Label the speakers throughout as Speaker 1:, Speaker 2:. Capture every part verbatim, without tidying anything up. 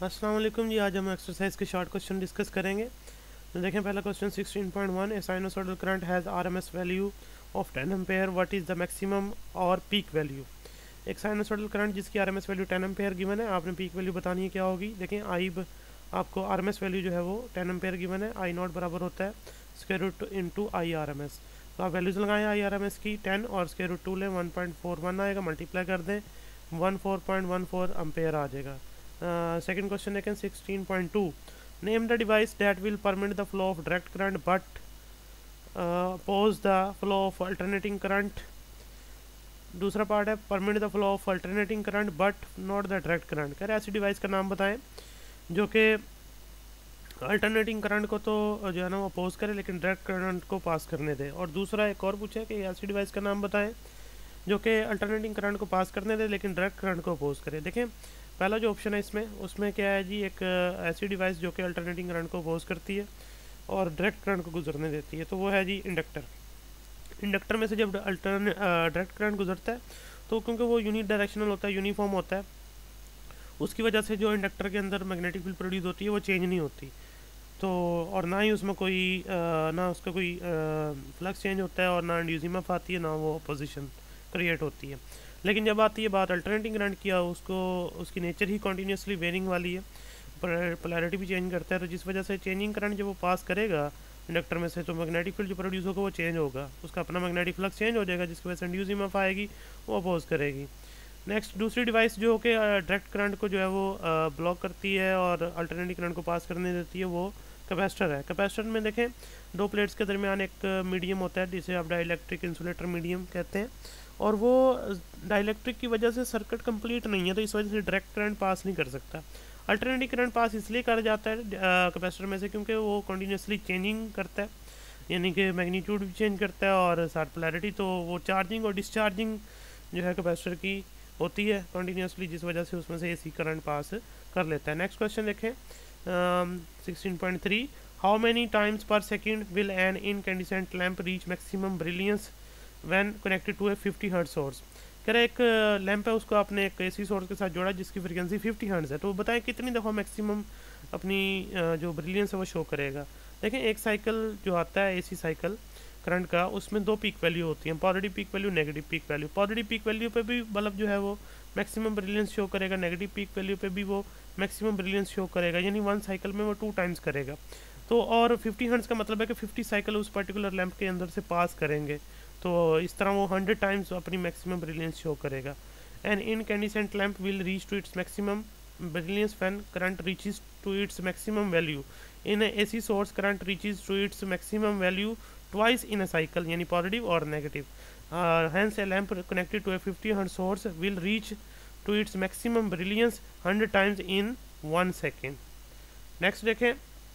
Speaker 1: अस्सलाम वालेकुम जी। आज हम एक्सरसाइज के शॉर्ट क्वेश्चन डिस्कस करेंगे। तो देखें पहला question sixteen point one, a sinusoidal current has RMS value of ten ampere, what is the maximum और पीक वैल्यू। एक साइनोसॉइडल करंट जिसकी RMS value ten ampere given है, आपने पीक वैल्यू बतानी है क्या होगी। देखें आई ब, आपको आरएमएस वैल्यू जो है वो टेन एम्पेयर गिवन है, आई नॉट बराबर होता है square root into I R M S. तो आप वैल्यूज लगाएं आई आर एम एस की टेन और स्क्वायर रूट टू लें, वन पॉइंट फोर वन आएगा, मल्टीप्लाई कर दें one four point one four ampere आ जाएगा। सेकेंड क्वेश्चन देखें sixteen point two, name the device that will permit the flow of direct current but oppose the flow of alternating current. दूसरा part है permit the flow of alternating current but not the direct current. कह रहे ऐसी device का नाम बताएं जो कि अल्टरनेटिंग करंट को तो जो है ना वो अपोज करे लेकिन डायरेक्ट करंट को पास करने दे। और दूसरा एक और पूछा कि ऐसी डिवाइस का नाम बताएं जो कि अल्टरनेटिंग करंट को पास करने दे लेकिन डायरेक्ट करंट को अपोज करे। देखें पहला जो ऑप्शन है इसमें, उसमें क्या है जी, एक ऐसी डिवाइस जो कि अल्टरनेटिंग करंट को अपोज करती है और डायरेक्ट करंट को गुजरने देती है, तो वो है जी इंडक्टर। इंडक्टर में से जब अल्टरने डायरेक्ट करंट गुजरता है तो क्योंकि वो यूनि डायरेक्शनल होता है, यूनिफॉर्म होता है, उसकी वजह से जो इंडक्टर के अंदर मैग्नेटिक फील्ड प्रोड्यूस होती है वो चेंज नहीं होती। तो और ना ही उसमें कोई आ, ना उसका कोई फ्लक्स चेंज होता है और ना इंड्यूस ईएमएफ आती है, ना वो पोजीशन क्रिएट होती है। लेकिन जब आती है बात अल्टरनेटिंग करंट की, उसको उसकी नेचर ही कॉन्टीन्यूसली वेरिंग वाली है, पोलैरिटी भी चेंज करता है, तो जिस वजह से चेंजिंग करंट जब वो पास करेगा इंडक्टर में से तो मैग्नेटिक फील्ड जो प्रोड्यूस होगा वो चेंज होगा, उसका अपना मैग्नेटिक फ्लक्स चेंज हो जाएगा, जिसकी वजह से इंड्यूस ईएमएफ आएगी, वो अपोज करेगी। नेक्स्ट दूसरी डिवाइस जो कि डायरेक्ट करंट को जो है वो ब्लॉक करती है और अल्टरनेटिव करंट को पास करने देती है, वो कैपेसिटर है। कैपेसिटर में देखें दो प्लेट्स के दरमियान एक मीडियम होता है जिसे आप डाइलेक्ट्रिक इंसुलेटर मीडियम कहते हैं, और वो डाइलेक्ट्रिक की वजह से सर्किट कंप्लीट नहीं है, तो इस वजह से डायरेक्ट करंट पास नहीं कर सकता। अल्टरनेटिव करंट पास इसलिए कर जाता है कैपेसिटर में से क्योंकि वो कंटिन्यूसली चेंजिंग करता है, यानी कि मैग्नीट्यूड भी चेंज करता है और साथ पोलैरिटी, तो वो चार्जिंग और डिस्चार्जिंग जो है कैपेसिटर की होती है कंटिन्यूसली, जिस वजह से उसमें से एसी करंट पास कर लेता है। नेक्स्ट क्वेश्चन देखें sixteen point three, how many times per second will an incandescent lamp reach maximum brilliance when connected to a fifty hertz source. कह रहे एक लैंप है, उसको आपने एक एसी सोर्स के साथ जोड़ा जिसकी फ्रीक्वेंसी फिफ्टी हर्ट्ज है, तो बताएं कितनी दफ़ा मैक्सिमम अपनी जो ब्रिलियंस है वो शो करेगा। देखें एक साइकिल जो आता है एसी साइकिल करंट का, उसमें दो पीक वैल्यू होती हैं, positive peak value, negative peak value. Positive peak value पे भी बल्ब जो है वो मैक्सिमम ब्रिलियंस शो करेगा, नेगेटिव पीक वैल्यू पे भी वो मैक्सिमम ब्रिलियंस शो करेगा, यानी वन साइकिल में वो टू टाइम्स करेगा। तो और फिफ्टी हर्ट्ज का मतलब है कि फिफ्टी साइकिल उस पर्टिकुलर लैंप के अंदर से पास करेंगे, तो इस तरह वो हंड्रेड टाइम्स अपनी मैक्सिमम ब्रिलियंस शो करेगा। An incandescent lamp will reach to its maximum brilliance when current reaches to its maximum value. In a AC source, current reaches to its maximum value twice in a cycle, यानी positive और negative. Uh, hence, a lamp connected to a fifty hertz source will reach to its maximum brilliance one hundred times in one second. Next देखें,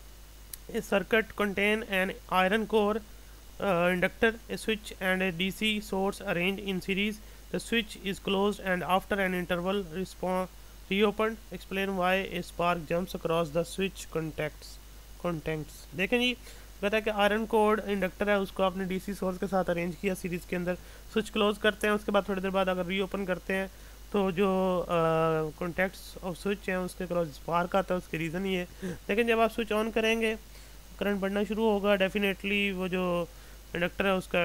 Speaker 1: a circuit contain an iron core uh, inductor, a switch and a D C source arranged in series. The switch is closed and after an interval response reopened. Explain why a spark jumps across the switch contacts contacts देखें जी, कहता है कि iron code inductor है, उसको आपने DC source के साथ arrange किया सीरीज़ के अंदर, स्विच क्लोज करते हैं, उसके बाद थोड़ी देर बाद अगर रीओपन करते हैं तो जो कॉन्टैक्ट्स ऑफ स्विच हैं उसके क्रॉस स्पार्क आता है। उसकी रीज़न ये है, लेकिन जब आप स्विच ऑन करेंगे करंट बढ़ना शुरू होगा, डेफिनेटली वो जो इंडक्टर है उसका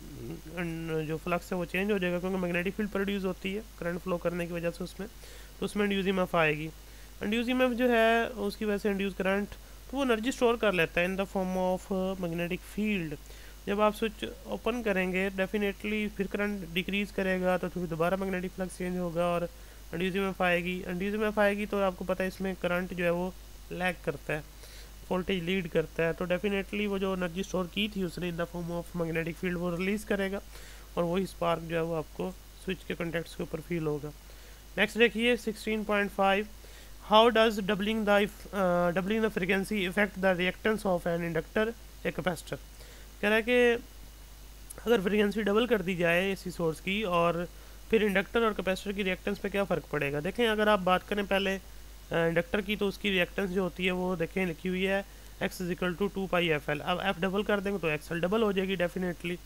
Speaker 1: जो फ्लक्स है वो चेंज हो जाएगा, क्योंकि मैग्नेटिक फील्ड प्रोड्यूस होती है करंट फ्लो करने की वजह से उसमें, तो उसमें इंड्यूस ईएमएफ आएगी। इंड्यूस ईएमएफ जो है उसकी वजह से इंड्यूस करंट तो वो एनर्जी स्टोर कर लेता है in the form of magnetic field. जब आप स्विच ओपन करेंगे डेफिनेटली फिर करंट डिक्रीज़ करेगा, तो फिर दोबारा मैग्नेटिक फ्लक्स चेंज होगा और इंड्यूस ईएमएफ आएगी। इंड्यूस ईएमएफ आएगी तो आपको पता है इसमें करंट जो है वो लैग करता है, वोल्टेज लीड करता है, तो डेफिनेटली वो जो एनर्जी स्टोर की थी उसने in the form of magnetic field वो रिलीज़ करेगा और वही स्पार्क जो है वो आपको स्विच के कॉन्टैक्ट्स के ऊपर फील होगा। नेक्स्ट देखिए sixteen point five, how does doubling the doubling the frequency effect the reactance of an inductor a capacitor. कह रहा है कि अगर फ्रीक्वेंसी डबल कर दी जाए एसी सोर्स की और फिर इंडक्टर और कैपेसिटर की रिएक्टेंस पे क्या फ़र्क पड़ेगा। देखें अगर आप बात करें पहले इंडक्टर की, तो उसकी रिएक्टेंस जो होती है वो देखें लिखी हुई है X is equal to two pi F L. अब एफ डबल कर देंगे तो एक्स एल डबल हो जाएगी डेफिनेटली,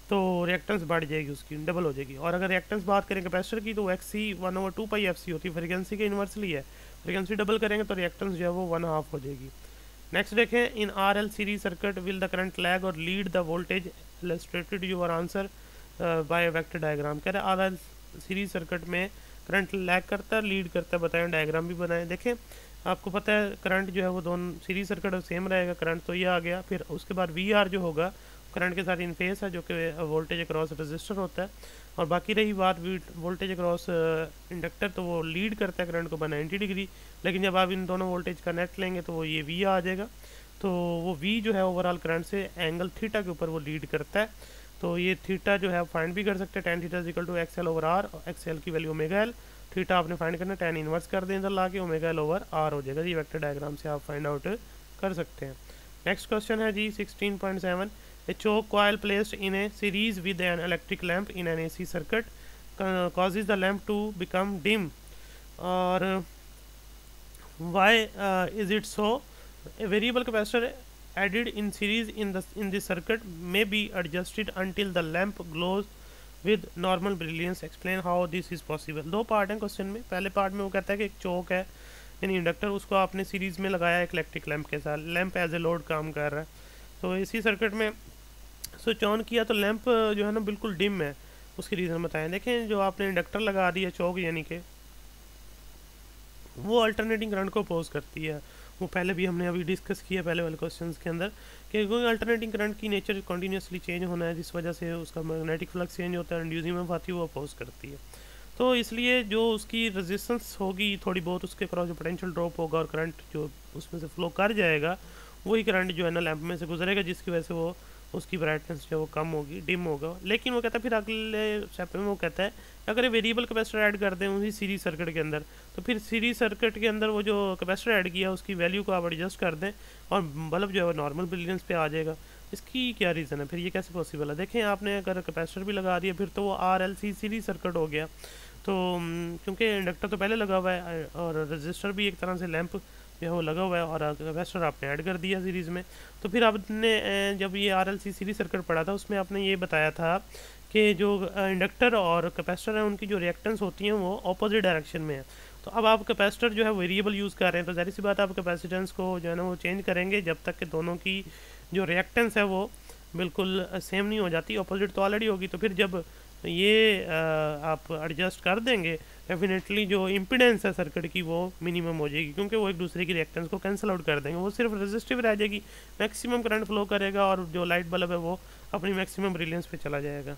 Speaker 1: तो रिएक्टेंस बढ़ जाएगी, उसकी डबल हो जाएगी। और अगर रिएक्टेंस बात करें कैपेसिटर की, तो X C one over two pi F C होती है, फ्रीक्वेंसी के इन्वर्सली है। फ्रीक्वेंसी डबल करेंगे तो रिएक्टेंस जो है वो वन हाफ हो जाएगी। नेक्स्ट देखें, in R L series circuit will the current lag और lead the voltage illustrated your answer by vector diagram. कह रहे आर एल सीरीज सर्किट में करंट लैग करता है, लीड करता है, बताएं, डायग्राम भी बनाएं। देखें आपको पता है करंट जो है वो दोनों सीरीज सर्किट सेम रहेगा, करंट तो ये आ गया। फिर उसके बाद वी आर जो होगा करंट के साथ इन फेस है, जो कि वोल्टेज अक्रॉस रजिस्टर होता है। और बाकी रही बात वोल्टेज अक्रॉस इंडक्टर, तो वो लीड करता है करंट को बाय नाइन्टी डिग्री। लेकिन जब आप इन दोनों वोल्टेज का नेट लेंगे तो वो ये वी आ जाएगा। तो वो वी जो है ओवरऑल करंट से एंगल थीटा के ऊपर वो लीड करता है। तो ये थीटा जो है फाइंड भी कर सकते हैं, tan theta equal to X L over R, X L की वैल्यू ओमेगा एल, थीटा आपने फाइंड करना, टेन इनवर्स कर दें इधर ला के, ओमेगा एल ओवर आर हो जाएगा। ये वेक्टर डायग्राम से आप फाइंड आउट कर सकते हैं। नेक्स्ट क्वेश्चन है जी sixteen point seven, a choke coil placed in a series with an electric lamp in an A C circuit causes the lamp to become dim, or uh, why uh, is it so? A variable capacitor added in series in the in this circuit may be adjusted until the lamp glows with normal brilliance. Explain how this is possible. दो part हैं question में। पहले part में वो कहता है कि एक चौक है यानी इंडक्टर, उसको आपने सीरीज में लगाया एक इलेक्ट्रिक लैंप के साथ, लैंप एज ए लोड काम कर रहा है। तो इसी सर्किट में स्विच ऑन किया तो लैंप जो है ना बिल्कुल डिम है। उसकी रीज़न बताएं। देखें जो आपने इंडक्टर लगा दिया चौक, यानी कि वो अल्टरनेटिंग करंट को अपोज करती है। वो पहले भी हमने अभी डिस्कस किया पहले वाले क्वेश्चंस के अंदर कि कोई अल्टरनेटिंग करंट की नेचर कंटिन्यूसली चेंज होना है, जिस वजह से उसका मैग्नेटिक फ्लक्स चेंज होता है, इंड्यूस ईएमएफ आती है, वो अपोज करती है। तो इसलिए जो उसकी रेजिस्टेंस होगी थोड़ी बहुत, उसके क्रॉस जो पोटेंशियल ड्रॉप होगा और करंट जो उसमें से फ्लो कर जाएगा, वही करंट जो है ना लैंप में से गुजरेगा, जिसकी वजह से वो उसकी ब्राइटनेस जो है वो कम होगी, डिम होगा। लेकिन वो कहता है फिर अगले स्टेप में वो कहता है अगर ये वेरिएबल कैपेसिटर ऐड कर दें उसी सीरीज सर्किट के अंदर, तो फिर सीरीज सर्किट के अंदर वो जो कैपेसिटर ऐड किया उसकी वैल्यू को आप एडजस्ट कर दें और बल्ब जो है वो नॉर्मल ब्रिलियंस पे आ जाएगा। इसकी क्या रीज़न है, फिर ये कैसे पॉसिबल है? देखें आपने अगर कैपेसिटर भी लगा दिया फिर तो वो R L C series circuit हो गया। तो क्योंकि इंडक्टर तो पहले लगा हुआ है और रजिस्टर भी एक तरह से लैंप जो है वो लगा हुआ है और कैपेसिटर आपने ऐड कर दिया सीरीज़ में, तो फिर आपने जब ये R L C series circuit पढ़ा था उसमें आपने ये बताया था कि जो इंडक्टर और कैपेसिटर है उनकी जो रिएक्टेंस होती हैं वो ऑपोजिट डायरेक्शन में है। तो अब आप कैपेसिटर जो है वेरिएबल यूज़ कर रहे हैं, तो ज़ाहिर सी बात आप कैपेसिटेंस को जो है ना वो चेंज करेंगे जब तक कि दोनों की जो रिएक्टेंस है वो बिल्कुल सेम नहीं हो जाती, ऑपोजिट तो ऑलरेडी होगी। तो फिर जब ये आप एडजस्ट कर देंगे डेफिनेटली जो इम्पीडेंस है सर्किट की वो मिनिमम हो जाएगी, क्योंकि वो एक दूसरे की रिएक्टेंस को कैंसिल आउट कर देंगे, वो सिर्फ रेजिस्टिव रह जाएगी, मैक्सिमम करंट फ्लो करेगा और जो लाइट बल्ब है वो अपनी मैक्सिमम ब्रिलियंस पे चला जाएगा।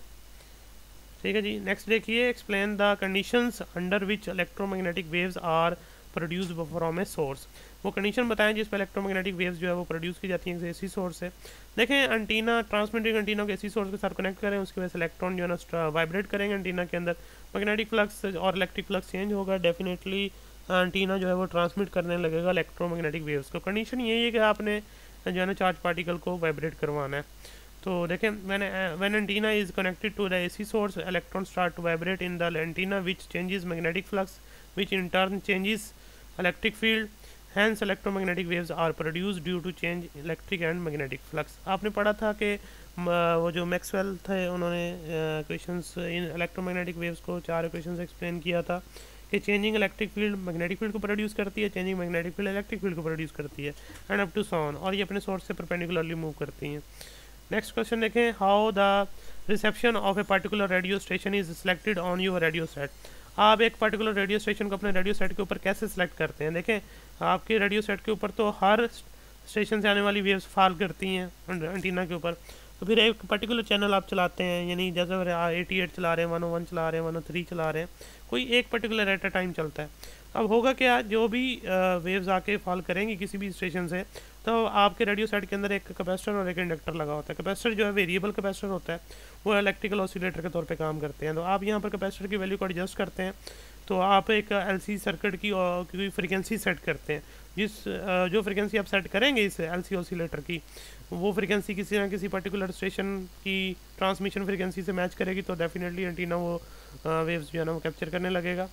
Speaker 1: ठीक है जी। नेक्स्ट देखिए, explain the conditions under which electromagnetic waves are produce from a source. वो कंडीशन बताएं जिस पर इलेक्ट्रोमैग्नेटिक वेव्स जो है वो प्रोड्यूस की जाती हैं एसी सोर्स से। देखें एंटीना, ट्रांसमिटिंग एंटीना को एसी सोर्स के साथ कनेक्ट करें, उसकी वजह से इलेक्ट्रॉन जो है ना वाइब्रेट करेंगे एंटीना के अंदर, मैग्नेटिक फ्लक्स और इलेक्ट्रिक फ्लक्स चेंज होगा, डेफिनेटली एंटीना जो है वो ट्रांसमिट करने लगेगा इलेक्ट्रोमैग्नेटिक वेव्स को। कंडीशन यही है कि आपने जो है ना चार्ज पार्टिकल को वाइब्रेट करवाना है। तो देखें when when antenna is connected to the AC source, electron start to vibrate in the antenna which changes magnetic flux which in turn changes electric field, hence electromagnetic waves are produce due to change electric and magnetic flux. आपने पढ़ा था कि वो जो Maxwell थे उन्होंने equations इन electromagnetic waves को चार इक्वेशंस एक्सप्लेन किया था कि changing electric field magnetic field को प्रोड्यूस करती है, changing magnetic field electric field को प्रोड्यूस करती है, and up to so on, और ये अपने सोर्स से परपेंडिकुलरली मूव करती हैं। नेक्स्ट क्वेश्चन देखें, how the reception of a particular radio station is selected on your radio set. आप एक पर्टिकुलर रेडियो स्टेशन को अपने रेडियो सेट के ऊपर कैसे सिलेक्ट करते हैं? देखें आपके रेडियो सेट के ऊपर तो हर स्टेशन से आने वाली वेव्स फॉल करती हैं एंटीना के ऊपर, तो फिर एक पर्टिकुलर चैनल आप चलाते हैं, यानी जैसे एटी एट चला रहे हैं, वन ओ वन चला रहे हैं, वन ओ थ्री चला रहे हैं, कोई एक पर्टिकुलर एट अ टाइम चलता है। अब होगा क्या, जो भी वेव्स आके फॉल करेंगी किसी भी स्टेशन से, तो आपके रेडियो सेट के अंदर एक कैपेसिटर और एक इंडक्टर लगा होता है। कैपेसिटर जो है वेरिएबल कैपेसिटर होता है, वो इलेक्ट्रिकल ऑसिलेटर के तौर पे काम करते हैं। तो आप यहाँ पर कैपेसिटर की वैल्यू को एडजस्ट करते हैं, तो आप एक एलसी सर्किट की की फ्रीक्वेंसी सेट करते हैं, जिस जो फ्रीक्वेंसी आप सेट करेंगे इस एलसी ऑसिलेटर की, वो फ्रीक्वेंसी किसी ना किसी पर्टिकुलर स्टेशन की ट्रांसमिशन फ्रीक्वेंसी से मैच करेगी, तो डेफिनेटली एंटीना वो वेव्स जो है ना वो कैप्चर करने लगेगा।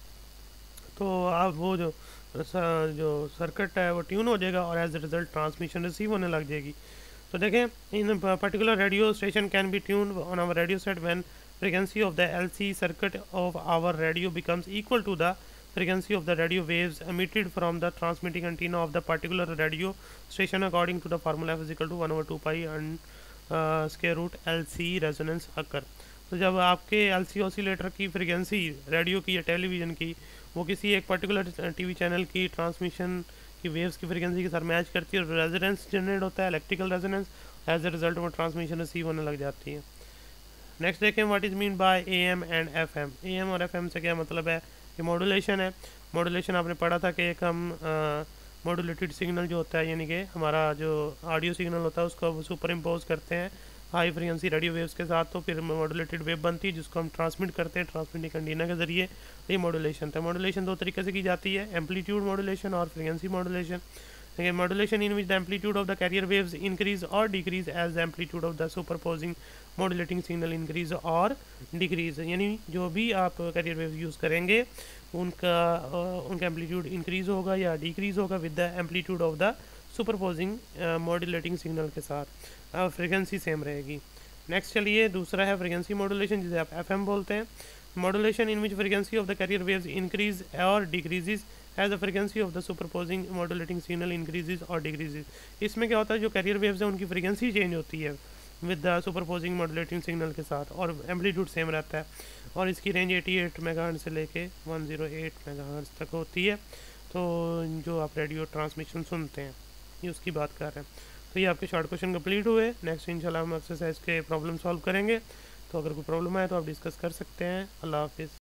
Speaker 1: तो आप वो जो जो सर्किट है वो ट्यून हो जाएगा और as a result transmission receive होने लग जाएगी। तो देखें, in particular radio station can be tuned on our radio set when frequency of the L C circuit of our radio becomes equal to the frequency of the radio waves emitted from the transmitting antenna of the particular radio station according to the formula f is equal to one over two pi and uh, square root L C resonance occur. तो जब आपके L C oscillator की frequency radio की या television की वो किसी एक पर्टिकुलर टीवी चैनल की ट्रांसमिशन की वेव्स की फ्रिक्वेंसी के साथ मैच करती है और रेजोनेंस जनरेट होता है, electrical resonance, as a result वो ट्रांसमिशन रिसीव होने लग जाती है. नेक्स्ट देखें what is mean by A M and F M. A M और एफ एम से क्या मतलब है? कि मॉड्यूलेशन है. मॉड्यूलेशन आपने पढ़ा था कि एक हम मॉड्यूलेटेड सिग्नल जो होता है, यानी कि हमारा जो ऑडियो सिग्नल होता है उसको सुपर इम्पोज करते हैं हाई फ्रीक्वेंसी रेडियो वेव्स के साथ, तो फिर मॉड्यूलेटेड वेव बनती है जिसको हम ट्रांसमिट करते हैं ट्रांसमिटिंग एंटीना के जरिए. ये मॉड्यूलेशन था. मॉड्यूलेशन दो तरीके से की जाती है, एम्पलीट्यूड मॉड्यूलेशन और frequency modulation. Again, modulation in which the amplitude of the carrier waves increase or decrease as the amplitude of the superposing modulating signal increase or decrease. यानी जो भी आप carrier waves यूज़ करेंगे उनका uh, उनका amplitude increase होगा या decrease होगा with the amplitude of the superposing modulating signal के साथ. फ्रिक्वेंसी सेम रहेगी. नेक्स्ट चलिए दूसरा है फ्रिक्वेंसी मॉड्यूलेशन जिसे आप एफ एम बोलते हैं. Modulation in which frequency of the carrier waves increase और decreases as the frequency of the superposing modulating signal increases और डिक्रीजेज. इसमें क्या होता है, जो कैरियर वेव्स हैं उनकी फ्रिक्वेंसी चेंज होती है with the superposing modulating signal के साथ और एम्पलीट्यूड सेम रहता है. और इसकी रेंज अठासी मेगाहर्ट्ज़ से लेके एक सौ आठ मेगाहर्ट्ज़ तक होती है. तो जो आप रेडियो ट्रांसमिशन सुनते हैं ये उसकी बात कर रहे हैं. तो ये आपके शॉर्ट क्वेश्चन कंप्लीट हुए. नेक्स्ट इंशाल्लाह हम एक्सरसाइज के प्रॉब्लम सॉल्व करेंगे. तो अगर कोई प्रॉब्लम आए तो आप डिस्कस कर सकते हैं. अल्लाह हाफिज़.